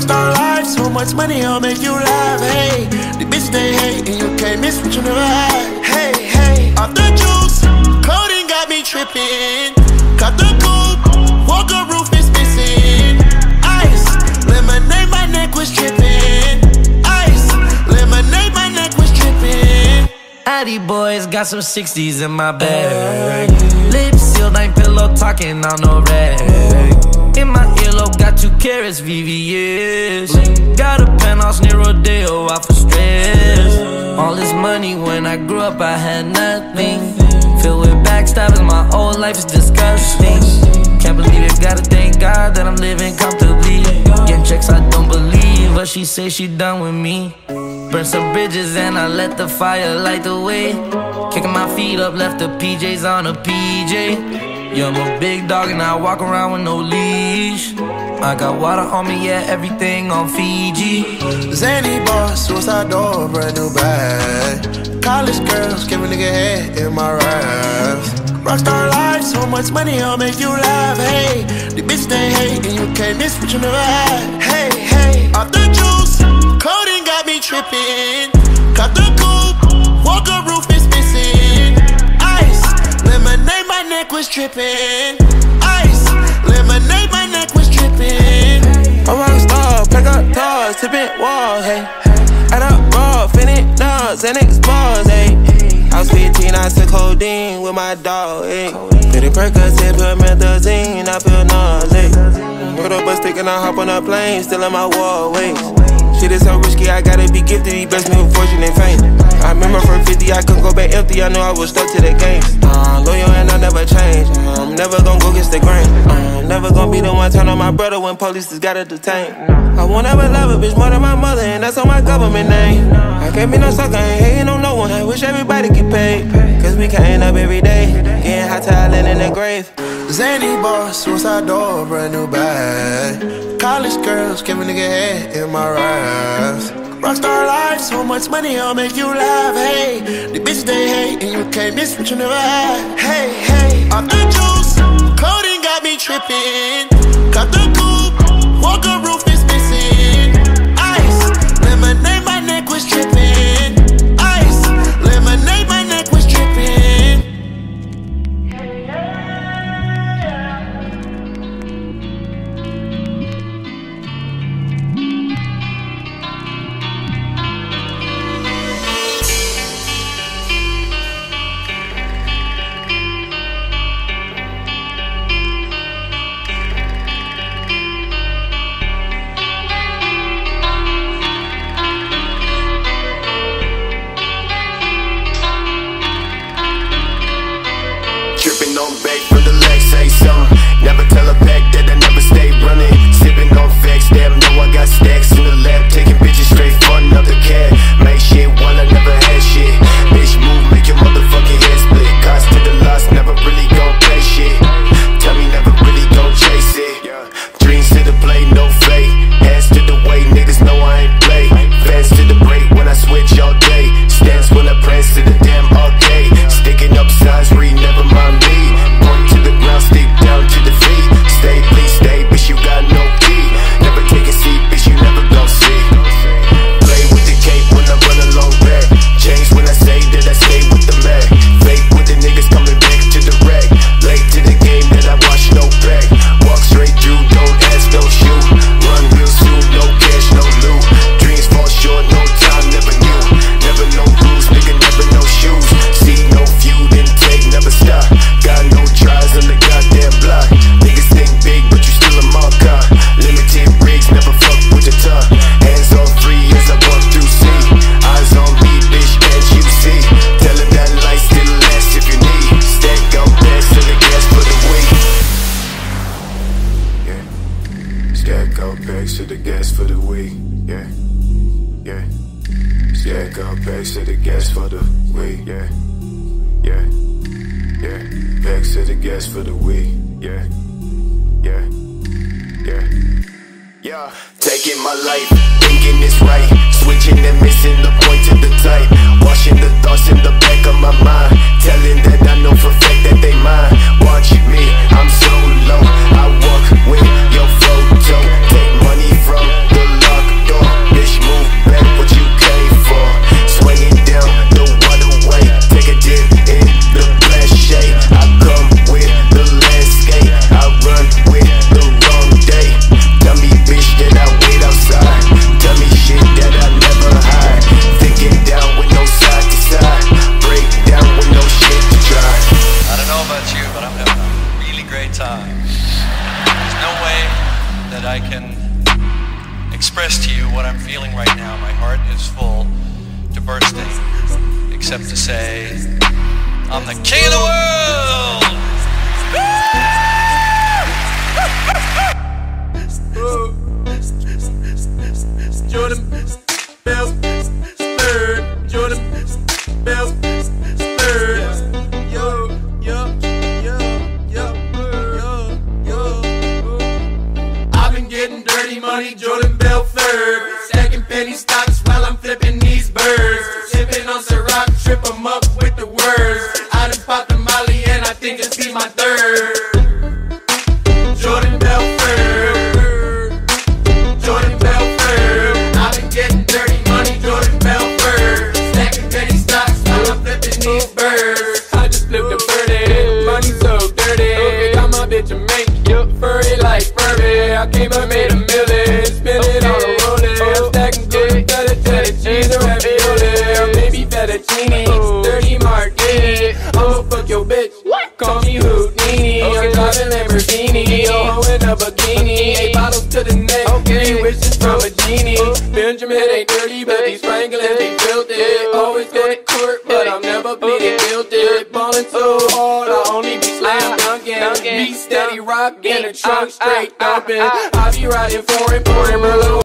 Rockstar life, so much money, I'll make you laugh. Hey, the bitch they hate, and you can't miss what you never had. Hey, hey, off the juice, clothing got me tripping. Cut the coupe, Walker roof is missing. Ice, lemonade, my neck was tripping. Ice, lemonade, my neck was tripping. Addy boys got some 60s in my bag. Lips sealed, ain't pillow talking on no rag. In my earlobe, got 2 carats, VVS. Got a penthouse near Rodeo, out for stress. All this money, when I grew up, I had nothing. Filled with backstabbers, my whole life is disgusting. Can't believe it, gotta thank God that I'm living comfortably. Getting checks, I don't believe, but she say she done with me. Burn some bridges and I let the fire light the way. Kicking my feet up, left the PJs on a PJ. Yeah, I'm a big dog and I walk around with no leash. I got water on me, yeah, everything on Fiji. Zany boss, suicide door, brand new bag. College girls, give a nigga head in my raps. Rockstar life, so much money, I'll make you laugh. Hey, the bitch they hate, and you can't miss what you never had. Hey, hey, off the juice, clothing got me tripping. Cut the coupe, Walker roof is missing. Ice, lemonade, my neck was tripping. Ice, lemonade, my neck was tripping. I'm a rockstar, pack up toys, tipping walls, hey. Add up raw, finish nuts, and explores, hey. I was 15, I took codeine with my dog, hey. Pretty Percocet, put methazine, I feel nauseous. Put up a stick and I hop on a plane, still in my wall, wait. Shit is so risky, I gotta be gifted. He blessed me with fortune and fame. I remember from 50, I couldn't go back empty. I knew I was stuck to the game. Loyal and I never change. I'm never gonna go against the grain. I'm never gonna be the one turn on my brother when police just gotta detain. I won't ever love a bitch more than my mother, and that's on my government name. I can't be no sucker, ain't hating on no one. I wish everybody get paid, cause we can't up every day. Getting hot talent in the grave. Zany boss, suicide door, brand new bag. College girls, give a nigga head in my raps. Rockstar life, so much money, I'll make you laugh. Hey, the bitch they hate, and you can't miss what you never had. Hey, hey, off the juice, clothing got me tripping. Cut the coupe, Walker roof is missing. Ice, lemonade, my neck was tripping. Ice, lemonade, my neck was tripping. Never tell a pack that I never stay running. Sipping on facts, damn, know I got stacks in the lab. Taking bitches straight for another cat. Make shit while I never had shit. Bitch move, make your motherfucking head split. Cost to the loss, never really gon' play shit. Tell me never really gon' chase it. Dreams to the play, no fake. Hands to the way, niggas know I ain't play. Fans to the break when I switch all day. Stance when I prance to the damn arcade. Sticking up signs, read, never mind me. Point to the ground, stick down to the feet. Stay, please stay, bitch, you got no key. Never take a seat, bitch, you never gon' see. Play with the cape when I run along back. Change when I say that I stay with the man. Fake with the niggas coming back to the rack. Late to the game that I watch no back. Walk straight through, don't ask, don't shoot. Run real soon, no cash, no loot. Dreams fall short, no time, never knew. Never no rules, nigga, never no shoes. See no feud, intake, never stop. Got no tries on the goddamn block. Niggas think big, but you still a marker. Limited rigs, never fuck with the tongue. Hands on free as I walk through sea. Eyes on me, bitch, can't you see? Tell her that light still lasts if you need. Stack out bags to the gas for the week. Yeah. Stack out bags to the gas for the week. Yeah. Yeah. Stack out bags to the gas for the week. Yeah. Yeah. Yeah, bags to the gas for the week. Yeah, yeah, yeah, yeah. Taking my life, thinking it's right. Switching and missing the point to the type. Washing the thoughts in the back of my mind. Telling that I know for a fact that they mine. Watch me, I'm so low. I walk with your photo. Take money from the express to you what I'm feeling right now. My heart is full to bursting, except to say, I'm the king of the world! Jordan Bell, third. Jordan Bell, third. Yo, yo, yo, yo, yo, yo. I've been getting dirty money, Jordan Bell, third. Stacking penny stocks while I'm flipping these birds. Sipping on Ciroc, trip 'em up with the words. I done popped a Molly and I think this be my third. Jordan Bell, third. Jordan Bell, third. I've been getting dirty money, Jordan Bell, third. Stacking penny stocks while I'm flipping these birds. I just flipped a birdie, money so dirty. Okay, got my bitch a mink, furry like Furby. I came up, made a million, spin it on a rolling. I'm stacking good, feta cheese or ravioli, or maybe fettuccine, 30 martini. I'ma fuck your bitch, call me Houdini. I'm driving Lamborghini, yo, in a bikini. 8 bottles to the neck, 3 wishes from a genie. Benjamin ain't dirty, but these Franklins, they built it. Always go to court, but I'm never pleading guilty. Ballin' so hard, I only be slam dunking. Be steady rockin', the trunk straight thumping. I be riding foreign, pouring Merlot.